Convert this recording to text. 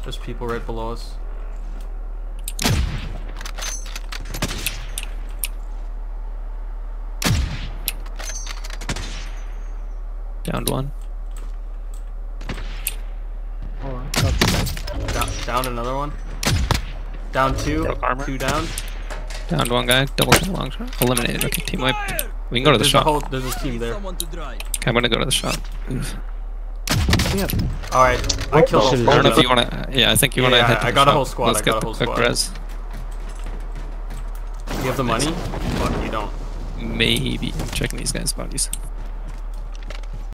There's people right below us. Downed one. Down another one. Down two. Broke armor. Two down. Downed one guy. Double shot, long shot. Eliminated. Okay, team wipe. We can go to the shop. There's a team there. Okay, I'm gonna go to the shop. Oof. Alright, I killed I don't know if you wanna. Yeah, I think you wanna head to I the got a shop. whole squad. Let's I get got a the whole quick squad. res. You have the money? Fuck, you don't. Maybe. I'm checking these guys' bodies.